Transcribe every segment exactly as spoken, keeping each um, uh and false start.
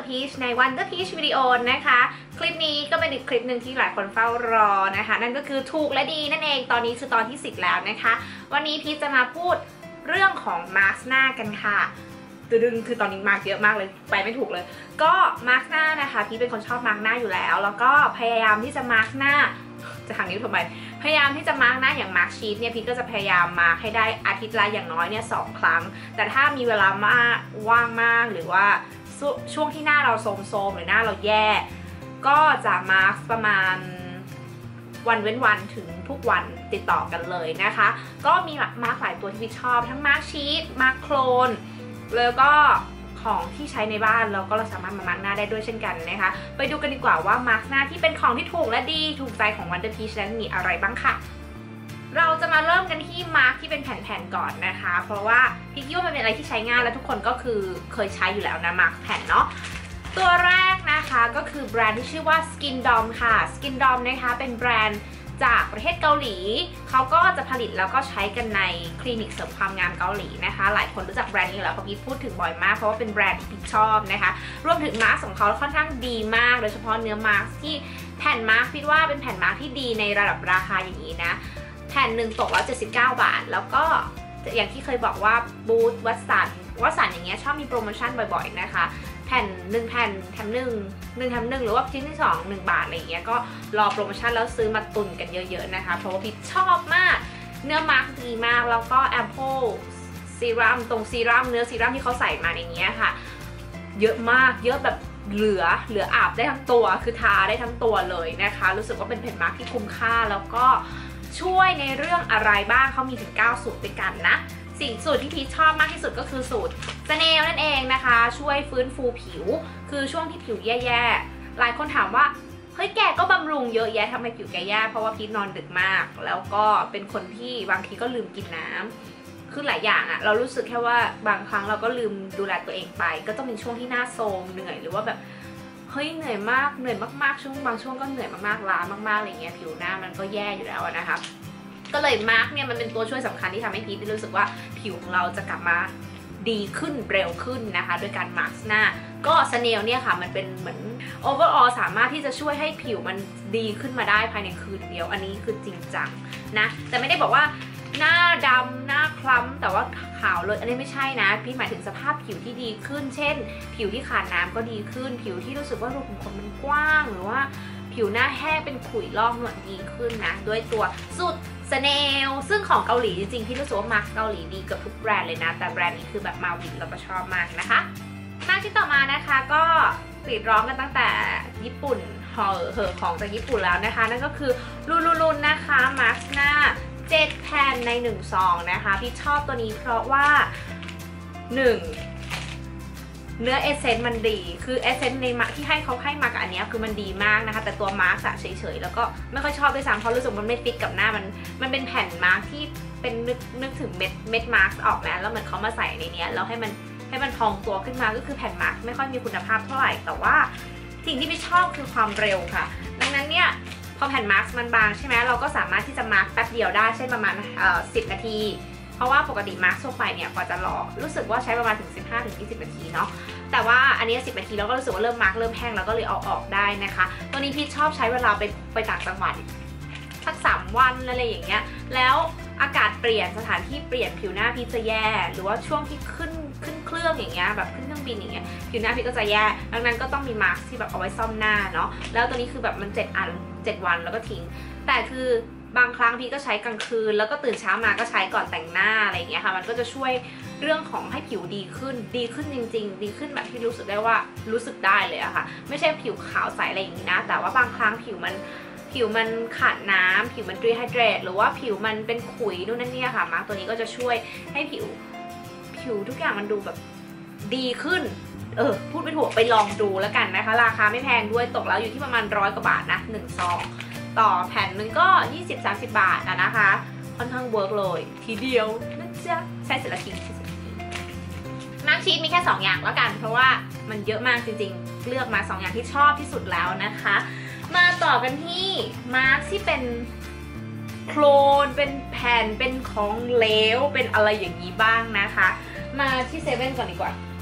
Peach ใน Wonder Peach วิดีโอนะคะคลิปนี้ก็เป็นอีกคลิปหนึ่งที่หลายคนเฝ้ารอนะคะนั่นก็คือถูกและดีนั่นเองตอนนี้คือตอนที่สิบแล้วนะคะวันนี้พีชจะมาพูดเรื่องของมาร์คหน้ากันค่ะดึงคือตอนนี้มาร์คเยอะมากเลยไปไม่ถูกเลยก็มาร์คหน้านะคะพีชเป็นคนชอบมาร์คหน้าอยู่แล้วแล้วก็พยายามที่จะมาร์คหน้าจะทางนิ้วทำไมพยายามที่จะมาร์กหน้าอย่างมาร์กชีทเนี่ยพีทก็จะพยายามมาร์กให้ได้อาทิตย์ละอย่างน้อยเนี่ยสองครั้งแต่ถ้ามีเวลามากว่างมากหรือว่าช่วงที่หน้าเราโทรมๆหรือหน้าเราแย่ก็จะมาร์กประมาณวันเว้นวันถึงทุกวันติดต่อกันเลยนะคะก็มีมาร์กหลายตัวที่พีทชอบทั้งมาร์กชีทมาร์กโคลนแล้วก็ของที่ใช้ในบ้านเราก็เราสามารถมามาร์กหน้าได้ด้วยเช่นกันนะคะไปดูกันดีกว่าว่ามาร์กหน้าที่เป็นของที่ถูกและดีถูกใจของ Wonder Peach นั้นมีอะไรบ้างค่ะเราจะมาเริ่มกันที่มาร์กที่เป็นแผ่นๆก่อนนะคะเพราะว่าพี่คิดว่ามันเป็นอะไรที่ใช้ง่ายและทุกคนก็คือเคยใช้อยู่แล้วนะมาร์กแผ่นเนาะตัวแรกนะคะก็คือแบรนด์ที่ชื่อว่า Skin Dom ค่ะ Skin Dom นะคะเป็นแบรนด์จากประเทศเกาหลีเขาก็จะผลิตแล้วก็ใช้กันในคลินิกเสริมความงามเกาหลีนะคะหลายคนรู้จักแบรนด์นี้แล้วเพราะพี่พูดถึงบ่อยมากเพราะว่าเป็นแบรนด์ที่พี่ชอบนะคะรวมถึงมาสก์ของเขาค่อนข้างดีมากโดยเฉพาะเนื้อมาสก์ที่แผ่นมาสก์พี่ว่าเป็นแผ่นมาสก์ที่ดีในระดับราคาอย่างนี้นะแผ่นหนึ่งตกแล้วเจ็ดสิบเก้าบาทแล้วก็อย่างที่เคยบอกว่าบูธวัตสันวัตสันอย่างเงี้ยชอบมีโปรโมชั่นบ่อยๆนะคะแผ่นหนึ่งแผ่นแถมหนึ่งหนึ่งแถมหนึ่งหรือว่าชิ้นที่สองหนึ่งบาทอะไรอย่างเงี้ยก็รอโปรโมชั่นแล้วซื้อมาตุนกันเยอะๆนะคะเพราะว่าพี่ชอบมากเนื้อมาร์กดีมากแล้วก็แอมโพลซีรัมตรงซีรัมเนื้อซีรัมที่เขาใส่มาในนี้ค่ะเยอะมากเยอะแบบเหลือเหลืออาบได้ทั้งตัวคือทาได้ทั้งตัวเลยนะคะรู้สึกว่าเป็นแผ่นมาร์กที่คุ้มค่าแล้วก็ช่วยในเรื่องอะไรบ้างเขามีถึงเก้าสูตรด้วยกันนะสิ่งสูตรที่พีชชอบมากที่สุดก็คือสูตรสเนลนั่นเองนะคะช่วยฟื้นฟูผิวคือช่วงที่ผิวแย่ๆหลายคนถามว่าเฮ้ยแกก็บำรุงเยอะแยะทำไมผิวแกแย่เพราะว่าพีชนอนดึกมากแล้วก็เป็นคนที่บางทีก็ลืมกินน้ำคือหลายอย่างอะเรารู้สึกแค่ว่าบางครั้งเราก็ลืมดูแลตัวเองไปก็ต้องเป็นช่วงที่หน้าโทรมเหนื่อยหรือว่าแบบเฮ้ยเหนื่อยมากเหนื่อยมากๆช่วงบางช่วงก็เหนื่อยมากๆล้ามากๆอะไรเงี้ยผิวหน้ามันก็แย่อยู่แล้วนะคะก็เลยมาร์กเนี่ยมันเป็นตัวช่วยสำคัญที่ทำให้พีทรู้สึกว่าผิวของเราจะกลับมาดีขึ้นเร็วขึ้นนะคะโดยการมาร์กหน้าก็สเนลเนี่ยค่ะมันเป็นเหมือนโอเวอร์ออลสามารถที่จะช่วยให้ผิวมันดีขึ้นมาได้ภายในคืนเดียวอันนี้คือจริงจังนะแต่ไม่ได้บอกว่าหน้าดำหน้าคล้ำแต่ว่าขาวเลยอันนี้ไม่ใช่นะพี่หมายถึงสภาพผิวที่ดีขึ้นเช่นผิวที่ขาดน้ำก็ดีขึ้นผิวที่รู้สึกว่ารูขุมขนมันกว้างหรือว่าผิวหน้าแห้งเป็นขุยลอกหนวดดีขึ้นนะด้วยตัวสูตรสเนลซึ่งของเกาหลีจริงๆพี่รู้สึกว่ามาร์กเกาหลีดีเกือบทุกแบรนด์เลยนะแต่แบรนด์นี้คือแบบมาวินเราก็ชอบมากนะคะมาร์กที่ต่อมานะคะก็กรีดร้องกันตั้งแต่ญี่ปุ่นเหอเหอของจากญี่ปุ่นแล้วนะคะนั่นก็คือลูลูลุนนะคะมาร์กหน้าเจ็ดแผ่นในหนึ่งซองนะคะพี่ชอบตัวนี้เพราะว่าหนึ่งเนื้อเอเซนต์มันดีคือเอเซนต์ในมาที่ให้เขาให้มากับอันนี้คือมันดีมากนะคะแต่ตัวมาร์กอะเฉยๆแล้วก็ไม่ค่อยชอบด้วยซ้ำเพราะรู้สึกมันไม่ฟิตกับหน้ามันมันเป็นแผ่นมาร์กที่เป็นนึกนึกถึงเม็ดเม็ดมาร์กออกนะแล้วเหมือนเขามาใส่ในนี้แล้วให้มันให้มันพองตัวขึ้นมาก็คือแผ่นมาร์กไม่ค่อยมีคุณภาพเท่าไหร่แต่ว่าสิ่งที่พี่ชอบคือความเร็วค่ะดังนั้นเนี่ยพอแผ่นมาร์กมันบางใช่ไหมเราก็สามารถที่จะมาร์กแป๊บเดียวได้เช่นประมาณเอ่อสิบนาทีเพราะว่าปกติมาร์กทั่วไปเนี่ยกว่าจะรอรู้สึกว่าใช้ประมาณถึง สิบห้าถึงยี่สิบ นาทีเนาะแต่ว่าอันนี้สิบนาทีแล้วก็รู้สึกว่าเริ่มมาร์กเริ่มแห้งแล้วก็เลยเอาออกได้นะคะตัวนี้พี่ชอบใช้เวลาไปไปต่างจังหวัดสักสามวันอะไรอย่างเงี้ยแล้วอากาศเปลี่ยนสถานที่เปลี่ยนผิวหน้าพี่จะแย่หรือว่าช่วงที่ขึ้นขึ้นเครื่องอย่างเงี้ยแบบขึ้นเครื่องบินอย่างเงี้ยผิวหน้าพี่ก็จะแย่ดังนั้นก็ต้องมีมาร์กที่แบบเอาไว้ซ่อมหน้าเนาะแล้วตัวนี้คือแบบมันเจ็ดอันเจ็ดวันแล้วก็ทิ้งแต่คือบางครั้งพี่ก็ใช้กลางคืนแล้วก็ตื่นเช้ามาก็ใช้ก่อนแต่งหน้าอะไรอย่างเงี้ยค่ะมันก็จะช่วยเรื่องของให้ผิวดีขึ้นดีขึ้นจริงๆดีขึ้นแบบที่รู้สึกได้ว่ารู้สึกได้เลยอะค่ะไม่ใช่ผิวขาวใสอะไรอย่างนี้นะแต่ว่าบางครั้งผิวมันผิวมันขาดน้ำผิวมันดีไฮเดรตหรือว่าผิวมันเป็นขุยนู่นนั่นนี่ค่ะมาร์กตัวนี้ก็จะช่วยให้ผิวผิวทุกอย่างมันดูแบบดีขึ้นเออพูดไม่ถูกไปลองดูแล้วกันนะคะราคาไม่แพงด้วยตกแล้วอยู่ที่ประมาณร้อยกว่าบาทนะหนึ่งซองต่อแผ่นนึงก็ ยี่สิบถึงสามสิบ บาทอะนะคะค่อนข้างเวิร์กเลยทีเดียวนะจ๊ะใช้เสร็จแล้วทิ้งมาร์กชีทมีแค่สองอย่างแล้วกันเพราะว่ามันเยอะมากจริงๆเลือกมาสองอย่างที่ชอบที่สุดแล้วนะคะมาต่อกันที่มาร์กที่เป็นโคลนเป็นแผ่นเป็นของเหลวเป็นอะไรอย่างนี้บ้างนะคะมาที่เซเว่นก่อนดีกว่า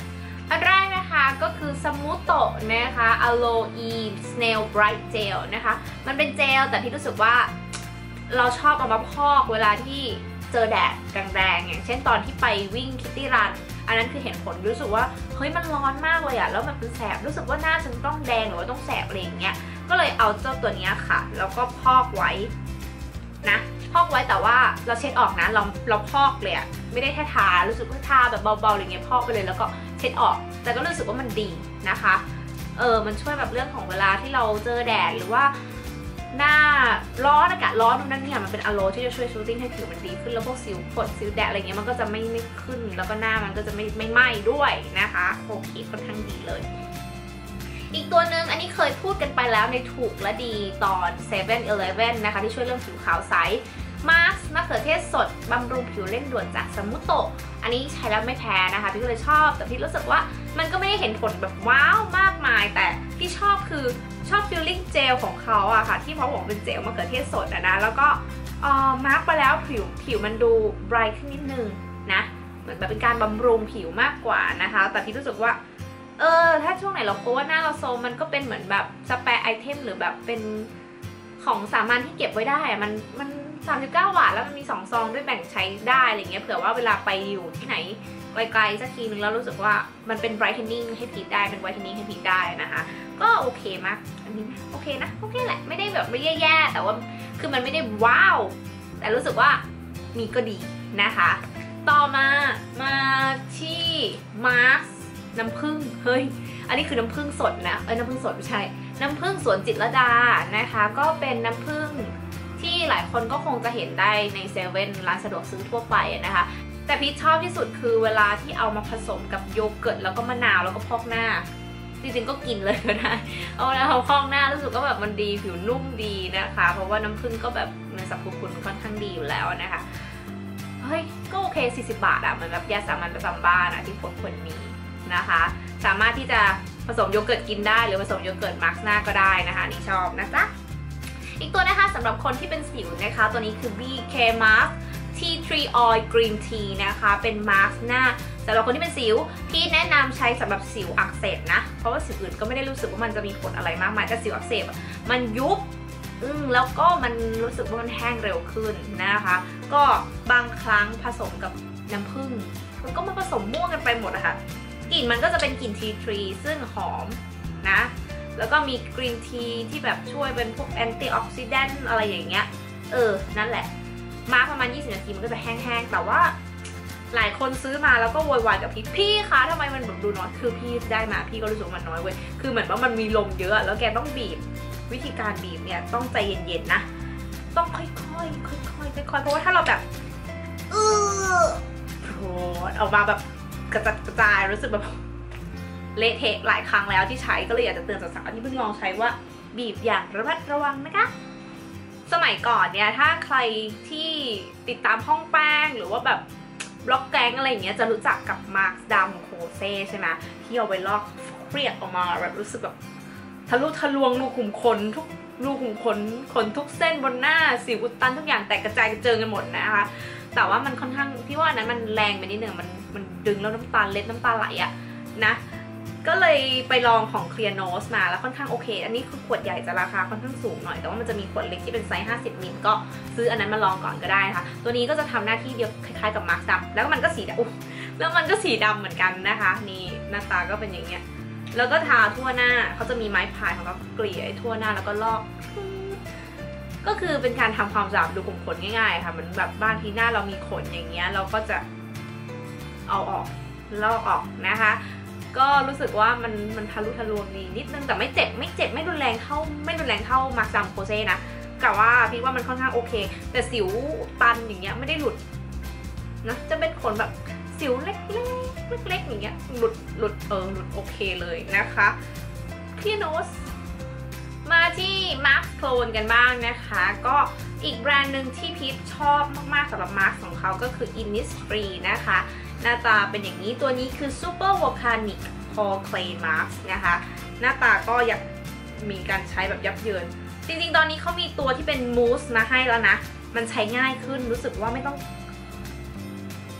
อันแรกนะคะก็คือสมูโตะนะคะ Aloe Snail Bright Gel นะคะมันเป็นเจลแต่พี่รู้สึกว่าเราชอบเอามาพอกเวลาที่เจอแดดแรงๆอย่างเช่นตอนที่ไปวิ่งคิตตี้รันอันนั้นคือเห็นผลรู้สึกว่าเฮ้ยมันร้อนมากเลยอะแล้วมันเป็นแสบรู้สึกว่าหน้าฉันต้องแดงหรือว่าต้องแสบอะไรอย่างเงี้ยก็เลยเอาเจ้าตัวนี้ค่ะแล้วก็พอกไว้นะพอกไว้แต่ว่าเราเช็ดออกนะเราเราพอกเลยอะไม่ได้แค่ทารู้สึกว่าทาแบบเบาๆอะไรเงี้ยพอกไปเลยแล้วก็เช็ดออกแต่ก็รู้สึกว่ามันดีนะคะเออมันช่วยแบบเรื่องของเวลาที่เราเจอแดดหรือว่าหน้าร้อนอากาศร้อนตรงนั้นเนี่ยมันเป็นอะโลที่จะช่วยชูตติ้งให้ผิวมันดีขึ้นแล้วพวกสิวผดสิวแดดอะไรเงี้ยมันก็จะไม่ไม่ขึ้นแล้วก็หน้ามันก็จะไม่ไม่ไหม้ด้วยนะคะโอเคค่อนข้างดีเลยอีกตัวหนึ่งอันนี้เคยพูดกันไปแล้วในถูกและดีตอน เซเว่น อีเลฟเว่น นะคะที่ช่วยเรื่องผิวขาวใสมาร์คมะเขือเทศสดบำรุงผิวเร่งด่วนจากสมูโตะอันนี้ใช้แล้วไม่แพ้นะคะพี่ก็เลยชอบแต่พี่รู้สึกว่ามันก็ไม่ได้เห็นผลแบบว้าวมากมายแต่ที่ชอบคือชอบฟิลลิ่งเจลของเขาอะค่ะที่เขาบอกเป็นเจลมะเขือเทศสดอะนะแล้วก็มาร์คไปแล้วผิวผิวมันดูไบรท์ขึ้นนิดนึงนะเหมือนแบบเป็นการบำรุงผิวมากกว่านะคะแต่พี่รู้สึกว่าเออถ้าช่วงไหนเราโพสหน้าเราโซมมันก็เป็นเหมือนแบบสเปรย์ไอเทมหรือแบบเป็นของสามัญที่เก็บไว้ได้อะมันมันสามสิบเก้าบาทแล้วมันมีสองซองด้วยแบ่งใช้ได้อะไรเงี้ยเผื่อว่าเวลาไปอยู่ที่ไหนไกลๆสักทีนึงแล้วรู้สึกว่ามันเป็น brightening ให้ผิวได้เป็น whitening ให้ผิวได้นะคะก็โอเคมากอันนี้โอเคนะโอเคแหละไม่ได้แบบไม่แย่ๆแต่ว่าคือมันไม่ได้ว้าวแต่รู้สึกว่ามีก็ดีนะคะต่อมามาที่มาร์คน้ำผึ้งเฮ้ยอันนี้คือน้ำผึ้งสดนะเอ้ยน้ำผึ้งสดไม่ใช่น้ำผึ้งสวนจิตรลดานะคะก็เป็นน้ำผึ้งที่หลายคนก็คงจะเห็นได้ในเซเว่นร้านสะดวกซื้อทั่วไปนะคะแต่พีชชอบที่สุดคือเวลาที่เอามาผสมกับโยเกิร์ตแล้วก็มะนาวแล้วก็พอกหน้าจริงๆก็กินเลยก็ได้เอาแล้วเอาพอกหน้ารู้สึกก็แบบมันดีผิวนุ่มดีนะคะเพราะว่าน้ำผึ้งก็แบบในสรรพคุณค่อนข้างดีอยู่แล้วนะคะเฮ้ยก็โอเคสี่สิบบาทอะเหมือนแบบยาสามัญประจำบ้านอะที่คนควรมีนะคะสามารถที่จะผสมโยเกิร์ตกินได้หรือผสมโยเกิร์ตมาร์คหน้าก็ได้นะคะนี่ชอบนะจ๊ะอีกตัวนะคะสำหรับคนที่เป็นสิวนะคะตัวนี้คือ บี เค Mask Tea Tree Oil Green Tea นะคะเป็นมาร์คหน้าสำหรับคนที่เป็นสิวพี่แนะนำใช้สำหรับสิวอักเสบนะเพราะว่าสิวอื่นก็ไม่ได้รู้สึกว่ามันจะมีผลอะไรมากมายแต่สิวอักเสบมันยุบอืมแล้วก็มันรู้สึกว่ามันแห้งเร็วขึ้นนะคะก็บางครั้งผสมกับน้ำผึ้งมันก็มาผสมม่วงกันไปหมดอะค่ะกลิ่นมันก็จะเป็นกลิ่นทีทรีซึ่งหอมนะแล้วก็มีกรีนทีที่แบบช่วยเป็นพวกแอนตี้ออกซิแดนต์อะไรอย่างเงี้ยเออนั่นแหละมาประมาณยี่สิบนาทีมันก็จะแห้งๆแต่ว่าหลายคนซื้อมาแล้วก็โวยวายกับพี่พี่คะทำไมมันแบบดูน้อยคือพี่ได้มาพี่ก็รู้สึกมันน้อยเว้ยคือเหมือนว่ามันมีลมเยอะแล้วแกต้องบีบวิธีการบีบเนี่ยต้องใจเย็นๆนะต้องค่อยๆค่อยๆค่อยๆเพราะว่าถ้าเราแบบเออโผล่ออกมาแบบกระจัดกระจายรู้สึกแบบเละเทะหลายครั้งแล้วที่ใช้ก็เลยอยากจะเตือนสาวๆที่เพิ่งลองใช้ว่าบีบอย่างระมัดระวังนะคะสมัยก่อนเนี่ยถ้าใครที่ติดตามห้องแป้งหรือว่าแบบบล็อกแกงอะไรอย่างเงี้ยจะรู้จักกับมาร์คดำโคเซ่ใช่ไหมที่เอาไว้ลอกเครียดออกมาแบบรู้สึกแบบทะลุทะลวงรูขุมขนทุกรูขุมขนขนทุกเส้นบนหน้าสิวอุดตันทุกอย่างแตกกระจายกระเจิงกันหมดนะคะแต่ว่ามันค่อนข้างพี่ว่านั้นมันแรงไปนิดนึงมันมันดึงแล้วน้ำตาเล็ดน้ำตาไหลอะนะก็เลยไปลองของ Clear Nose มาแล้วค่อนข้างโอเคอันนี้คือขวดใหญ่จะราคาค่อนข้างสูงหน่อยแต่ว่ามันจะมีขวดเล็กที่เป็นไซส์ห้าสิบมิลก็ซื้ออันนั้นมาลองก่อนก็ได้นะคะตัวนี้ก็จะทำหน้าที่เดียวคล้ายๆกับมาร์คดำแล้วมันก็สีดำแล้วมันก็สีดำเหมือนกันนะคะนี่หน้าตาก็เป็นอย่างเงี้ยแล้วก็ทาทั่วหน้าเขาจะมีไม้พายของเขาเกลี่ยทั่วหน้าแล้วก็ลอกก็คือเป็นการทำความสะอาดดูขุมขนง่ายๆค่ะเหมือนแบบบ้านที่หน้าเรามีขนอย่างเงี้ยเราก็จะเอาออกลอกออกนะคะก็รู้สึกว่ามันมันทะลุทะลวงดีนิดนึงแต่ไม่เจ็บไม่เจ็บไม่รุนแรงเท่าไม่รุนแรงเท่ามาร์คดำโคเซ่นะกะว่าพี่ว่ามันค่อนข้างโอเคแต่สิวตันอย่างเงี้ยไม่ได้หลุดนะจะเป็นขนแบบสิวเล็กๆเล็กๆอย่างเงี้ยหลุดหลุดเออหลุดโอเคเลยนะคะพี่โนสมาที่มาร์คโคลนกันบ้างนะคะก็อีกแบรนด์หนึ่งที่พีชชอบมากๆสำหรับมาร์คของเขาก็คือ Innisfree นะคะหน้าตาเป็นอย่างนี้ตัวนี้คือ Super Volcanic Pore Clay Mask นะคะหน้าตาก็อยากมีการใช้แบบยับเยินจริงๆตอนนี้เขามีตัวที่เป็นมูสมาให้แล้วนะมันใช้ง่ายขึ้นรู้สึกว่าไม่ต้อง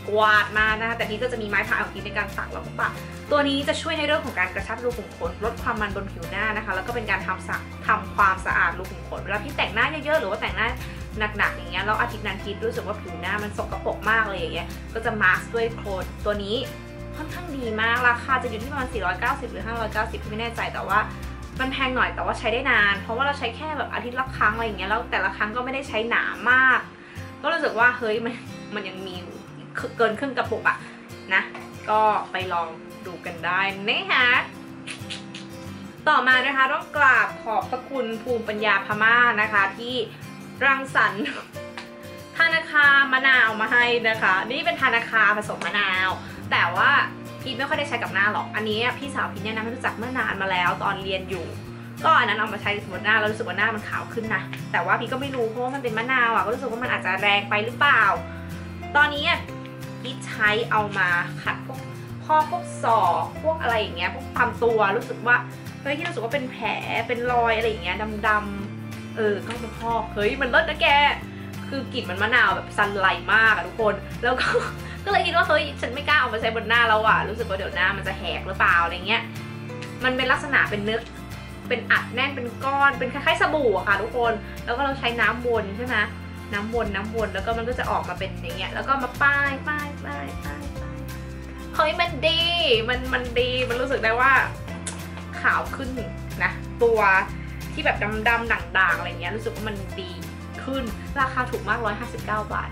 กวาดมานะคะแต่พีทก็จะมีไม้พายของพีทในการตักแล้วก็ปะตัวนี้จะช่วยในเรื่องของการกระชับรูขุมขนลดความมันบนผิวหน้านะคะแล้วก็เป็นการทำสะทำความสะอาดรูขุมขนเวลาพี่แต่งหน้าเยอะๆหรือว่าแต่งหน้าหนักๆอย่างเงี้ยแล้วอาทิตย์นั้นพีทรู้สึกว่าผิวหน้ามันสกปรกมากเลยอย่างเงี้ยก็จะมาสก์ด้วยโคลนตัวนี้ค่อนข้างดีมากราคาจะอยู่ที่ประมาณสี่ร้อยเก้าสิบหรือห้าร้อยเก้าสิบไม่แน่ใจแต่ว่ามันแพงหน่อยแต่ว่าใช้ได้นานเพราะว่าเราใช้แค่แบบอาทิตย์ละครั้งอะไรอย่างเงี้ยแล้วแต่ละครั้งก็ไม่ได้ใช้หนามากก็รู้สึกว่าเฮ้ยมันมันยังมีเกินครึ่งกระปุกอะนะก็ไปลองดูกันได้นะคะต่อมานะคะต้องกราบขอบพระคุณภูมิปัญญาพม่านะคะที่รังสรรค์ธนาคามะนาวมาให้นะคะนี่เป็นธนาคาผสมมะนาวแต่ว่าพีทไม่ค่อยได้ใช้กับหน้าหรอกอันนี้พี่สาวพีทเนี่ยนะไม่รู้จักเมื่อนานมาแล้วตอนเรียนอยู่ก็อันนั้นเอามาใช้บนหน้าแล้วรู้สึกว่าหน้ามันขาวขึ้นนะแต่ว่าพีทก็ไม่รู้เพราะว่ามันเป็นมะนาวอ่ะก็รู้สึกว่ามันอาจจะแรงไปหรือเปล่าตอนนี้พีทใช้เอามาขัดพวกข้อพวกศอกพวกอะไรอย่างเงี้ยพวกตามตัวรู้สึกว่าเฮ้ยที่รู้สึกว่าเป็นแผลเป็นรอยอะไรอย่างเงี้ยดำๆเออก็เป็นข้อเฮ้ยมันเลิศนะแกคือกลิ่นมันมะนาวแบบซันไลท์มากอะทุกคนแล้วก็ก็เลยคิดว่าเฮ้ยฉันไม่กล้าเอามาใช้บนหน้าแล้วอะรู้สึกว่าเดี๋ยวหน้ามันจะแหกหรือเปล่าอะไรเงี้ยมันเป็นลักษณะเป็นเนื้อเป็นอัดแน่นเป็นก้อนเป็นคล้ายๆสบู่อะค่ะทุกคนแล้วก็เราใช้น้ำวนใช่ไหมน้ำวนน้ำวนแล้วก็มันก็จะออกมาเป็นอย่างเงี้ยแล้วก็มาป้ายป้ายป้ายป้ายป้ายเฮ้ยมันดีมันมันดีมันรู้สึกได้ว่าขาวขึ้นนะตัวที่แบบดำๆด่างๆอะไรเงี้ยรู้สึกว่ามันดีขึ้นราคาถูกมากหนึ่งร้อยห้าสิบเก้าบาท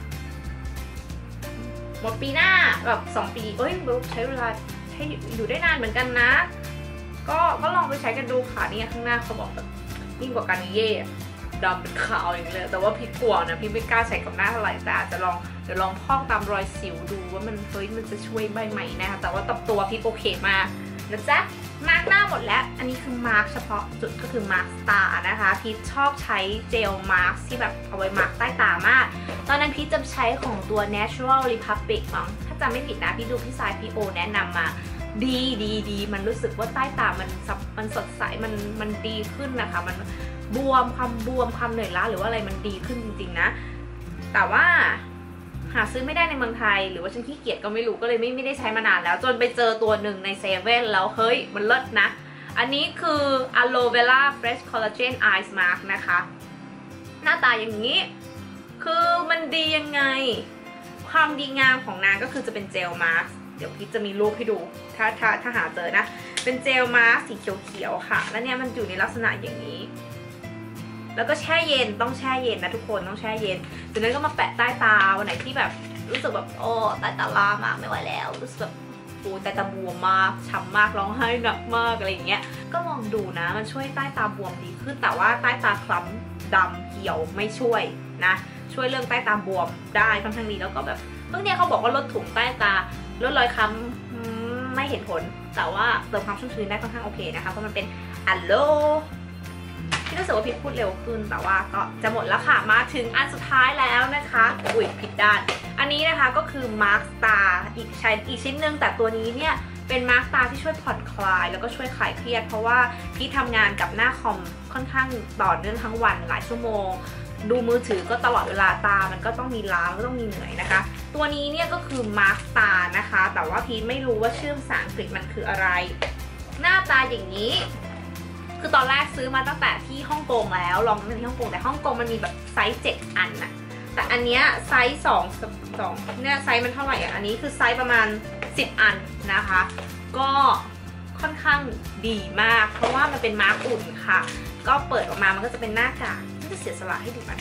หมดปีหน้าแบบสองปีเอ้ยใช้เวลาใช้อยู่ได้นานเหมือนกันนะก็ก็ลองไปใช้กันดูค่ะนี่ข้างหน้าเขาบอกแบบยิ่งกว่าการเย่ดำเป็นขาวอย่างนี้เลยแต่ว่าพี่กลัวนะพี่ไม่กล้าใช้กับหน้าเท่าไหร่แต่อาจจะลองเดี๋ยวลองพอกตามรอยสิวดูว่ามันเฮ้ยมันจะช่วยใบไหมนะคะแต่ว่าตับตัวพี่โอเคมากนะจ๊ะมาร์กหน้าหมดแล้วอันนี้คือมาร์กเฉพาะจุดก็คือมาร์กสตาร์นะคะพีทชอบใช้เจลมาร์กที่แบบเอาไว้มาร์กใต้ตามากตอนนั้นพีทจะใช้ของตัว Natural Republic มั้งถ้าจำไม่ผิดนะพี่ดูพี่สายพี่โอแนะนำมาดีดีดีมันรู้สึกว่าใต้ตามันมันสดใสมันมันดีขึ้นนะคะมันบวมความบวมความเหนื่อยล้าหรือว่าอะไรมันดีขึ้นจริงๆนะแต่ว่าหาซื้อไม่ได้ในเมืองไทยหรือว่าฉันขี้เกียจก็ไม่รู้ก็เลยไม่ไม่ได้ใช้มานานแล้วจนไปเจอตัวหนึ่งในเซเว่นแล้วเฮ้ยมันเลิศนะอันนี้คือ Aloe Vera Fresh Collagen Eye Mask นะคะหน้าตาอย่างนี้คือมันดียังไงความดีงามของนางก็คือจะเป็นเจลมาสก์เดี๋ยวพี่จะมีรูปให้ดูถ้าถ้าถ้าหาเจอนะเป็นเจลมาสก์สีเขียวๆค่ะแล้วเนี่ยมันอยู่ในลักษณะอย่างนี้แล้วก็แช่เย็นต้องแช่เย็นนะทุกคนต้องแช่เย็นจากนั้นก็มาแปะใต้ตาวันไหนที่แบบรู้สึกแบบโอ้ใต้ตาลามากไม่ไหวแล้วรู้สึกแบบปูใต้ตาบวมมากช้ำมากร้องไห้หนักมากอะไรอย่างเงี้ยก็ลองดูนะมันช่วยใต้ตาบวมดีขึ้นแต่ว่าใต้ตาคล้ำดำเหี่ยวไม่ช่วยนะช่วยเรื่องใต้ตาบวมได้ค่อนข้างดีแล้วก็แบบเพิ่งเนี่ยเขาบอกว่าลดถุงใต้ตาลดรอยค้ำไม่เห็นผลแต่ว่าเติมความชุ่มชื้นได้ค่อนข้างโอเคนะคะเพราะมันเป็นอะโลพี่รู้สึกว่าพี่พูดเร็วขึ้นแต่ว่าก็จะหมดแล้วค่ะมาถึงอันสุดท้ายแล้วนะคะอุ้ยผิดด้านอันนี้นะคะก็คือมาร์คสตาร์อีกใช้อีกชิ้นหนึ่งแต่ตัวนี้เนี่ยเป็นมาร์คสตาร์ที่ช่วยผ่อนคลายแล้วก็ช่วยคลายเครียดเพราะว่าพี่ทำงานกับหน้าคอมค่อนข้างต่อเนื่องทั้งวันหลายชั่วโมงดูมือถือก็ตลอดเวลาตามันก็ต้องมีล้าก็ต้องมีเหนื่อยนะคะตัวนี้เนี่ยก็คือมาร์คสตาร์นะคะแต่ว่าพี่ไม่รู้ว่าชื่อภาษาอังกฤษมันคืออะไรหน้าตาอย่างนี้คือตอนแรกซื้อมาตั้งแต่ที่ฮ่องกงแล้วลองตั้งแต่ที่ฮ่องกงแต่ฮ่องกงมันมีแบบไซส์เจ็ดอันน่ะแต่อันเนี้ยไซส์สอง สองเนี่ยไซส์มันเท่าไหร่อ่ะอันนี้คือไซส์ประมาณสิบอันนะคะก็ค่อนข้างดีมากเพราะว่ามันเป็นมาร์กอุ่นค่ะก็เปิดออกมามันก็จะเป็นหน้ากากจะเสียสละให้ดูกัน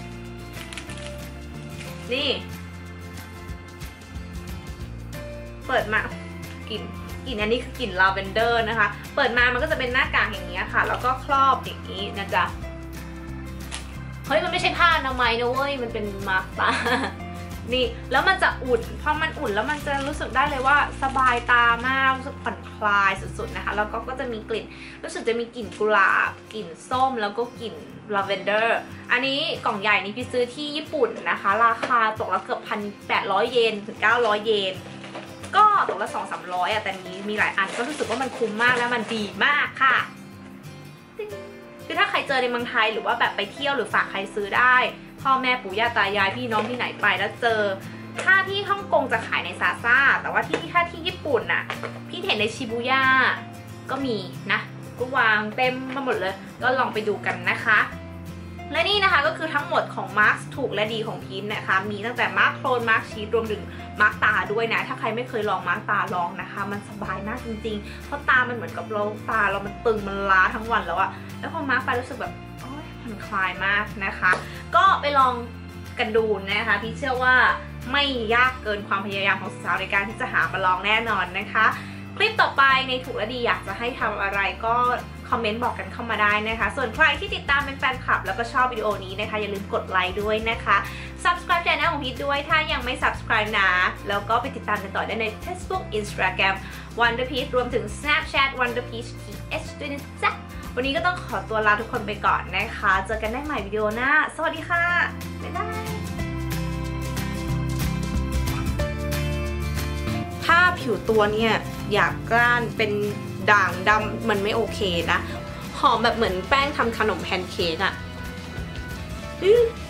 นี่เปิดมากลิ่นกลิ่นอันนี้คือกลิ่นลาเวนเดอร์นะคะเปิดมามันก็จะเป็นหน้ากากอย่างนี้ค่ะแล้วก็ครอบอย่างนี้นะจ๊ะเฮ้ยมันไม่ใช่ผ้าอนามัยนะเว้ยมันเป็นมาร์กตานี่แล้วมันจะอุ่นพอมันอุ่นแล้วมันจะรู้สึกได้เลยว่าสบายตามากรู้สึกผ่อนคลายสุดๆนะคะแล้วก็ก็จะมีกลิ่นรู้สึกจะมีกลิ่นกุหลาบกลิ่นส้มแล้วก็กลิ่นลาเวนเดอร์อันนี้กล่องใหญ่นี้พี่ซื้อที่ญี่ปุ่นนะคะราคาตกละเกือบพันแปดร้อยเยนถึงเก้าร้อยเยนก็ตกละสองสามร้อยอะแต่นี้มีหลายอันก็รู้สึกว่ามันคุ้มมากและมันดีมากค่ะคือถ้าใครเจอในเมืองไทยหรือว่าแบบไปเที่ยวหรือฝากใครซื้อได้พ่อแม่ปู่ย่าตายายพี่น้องที่ไหนไปแล้วเจอถ้าที่ฮ่องกงจะขายในซาซ่าแต่ว่าที่ถ้าที่ญี่ปุ่นน่ะพี่เห็นในชิบูย่าก็มีนะก็วางเต็มมาหมดเลยก็ลองไปดูกันนะคะและนี่นะคะก็คือทั้งหมดของมาร์คถูกและดีของพีทนะคะมีตั้งแต่มาร์คโคลนมาร์คชีทรวมถึงมาร์คตาด้วยนะถ้าใครไม่เคยลองมาร์คตาลองนะคะมันสบายมากจริงๆเพราะตามันเหมือนกับเราตาเรามันตึงมันล้าทั้งวันแล้วอะแล้วพอมาร์คไปรู้สึกแบบโอ๊ยผ่อนคลายมากนะคะก็ไปลองกันดูนะคะพี่เชื่อว่าไม่ยากเกินความพยายามของสาวในการที่จะหามาลองแน่นอนนะคะคลิปต่อไปในถูกและดีอยากจะให้ทำอะไรก็คอมเมนต์บอกกันเข้ามาได้นะคะส่วนใครที่ติดตามเป็นแฟนคลับแล้วก็ชอบวิดีโอนี้นะคะอย่าลืมกดไลค์ด้วยนะคะ Subscribe ช่องของพีทด้วยถ้ายังไม่ Subscribe นะแล้วก็ไปติดตามกันต่อได้ใน Facebook Instagram Wonderpeach รวมถึง Snapchat Wonderpeach ที เอช ด้วยนะจ๊ะวันนี้ก็ต้องขอตัวลาทุกคนไปก่อนนะคะเจอกันได้ใหม่วิดีโอหน้าสวัสดีค่ะบ๊ายบายถ้าผิวตัวเนี่ยอยากกร้านเป็นด่างดำมันไม่โอเคนะหอมแบบเหมือนแป้งทำขนมแพนเค้กอะ